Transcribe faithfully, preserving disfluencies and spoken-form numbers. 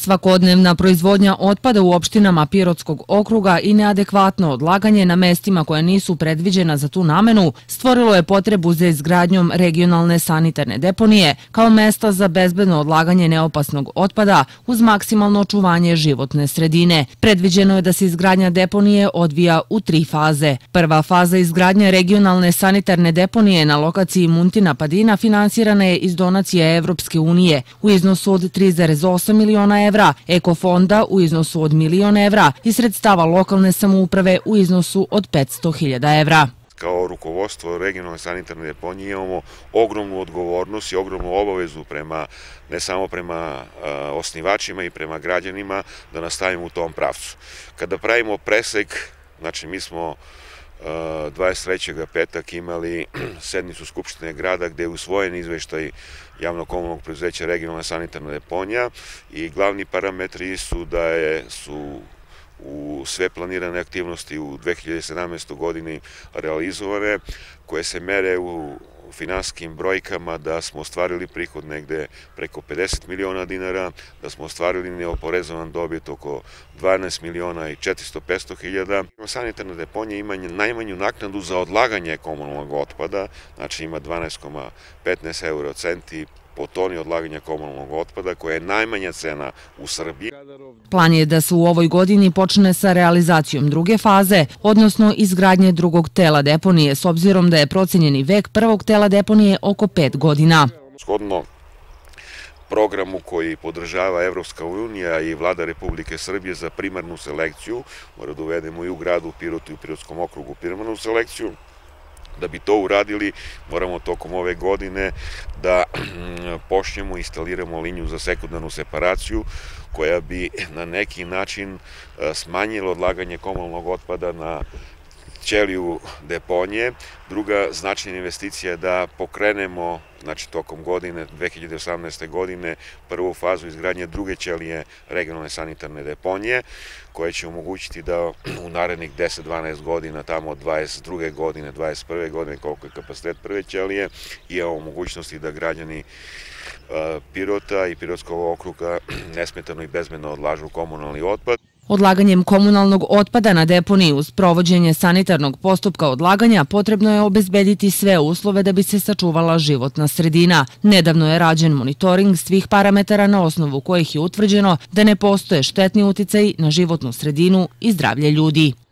Svakodnevna proizvodnja otpada u opštinama Pirotskog okruga i neadekvatno odlaganje na mestima koja nisu predviđena za tu namenu stvorilo je potrebu za izgradnjom regionalne sanitarne deponije kao mesta za bezbedno odlaganje neopasnog otpada uz maksimalno očuvanje životne sredine. Predviđeno je da se izgradnja deponije odvija u tri faze. Prva faza izgradnje regionalne sanitarne deponije na lokaciji Muntina Padina finansirana je iz donacije Evropske unije u iznosu od tri zarez osam miliona evra, Ekofonda u iznosu od milion evra i sredstava lokalne samouprave u iznosu od petsto hiljada evra. Kao rukovodstvo regionalne sanitarne deponije imamo ogromnu odgovornost i ogromnu obavezu prema, ne samo prema uh, osnivačima i prema građanima da nastavimo u tom pravcu. Kada pravimo presek, znači mi smo dvadeset trećeg petak imali sednicu Skupštine grada gde je usvojen izveštaj javno-komunalnog preduzeća regionalna sanitarna deponija i glavni parametri su da je, su u sve planirane aktivnosti u dve hiljade sedamnaestoj godini realizovane, koje se mere u finansijskim brojkama da smo ostvarili prihod negde preko pedeset miliona dinara, da smo ostvarili neoporezovan dobit oko dvanaest miliona i četiristo do petsto hiljada. Sanitarna deponija ima najmanju naknadu za odlaganje komunalnog otpada, znači ima dvanaest zarez petnaest euro centi po toni odlaganja komunalnog otpada, koja je najmanja cena u Srbiji. Plan je da se u ovoj godini počne sa realizacijom druge faze, odnosno izgradnje drugog tela deponije, s obzirom da je procenjeni vek prvog tela deponije oko pet godina. Shodno programu koji podržava Evropska unija i vlada Republike Srbije za primarnu selekciju, mora da uvedemo i u gradu Pirotu i u Pirotskom okrugu primarnu selekciju. Da bi to uradili, moramo tokom ove godine da počnemo i instaliramo liniju za sekundarnu separaciju koja bi na neki način smanjila odlaganje komunalnog otpada na ćeliju deponije. Druga značajna investicija je da pokrenemo, znači tokom godine, dve hiljade osamnaeste. godine, prvu fazu izgradnje druge ćelije regionalne sanitarne deponije, koja će omogućiti da u narednih deset do dvanaest godina, tamo od dvadeset druge. godine, dvadeset prve. godine, koliko je kapacitet prve ćelije, imamo mogućnosti da građani Pirota i Pirotskog okruga nesmetano i bezbedno odlažu komunalni otpad. Odlaganjem komunalnog otpada na deponiji uz provođenje sanitarnog postupka odlaganja potrebno je obezbediti sve uslove da bi se sačuvala životna sredina. Nedavno je rađen monitoring svih parametara na osnovu kojih je utvrđeno da ne postoje štetni uticaji na životnu sredinu i zdravlje ljudi.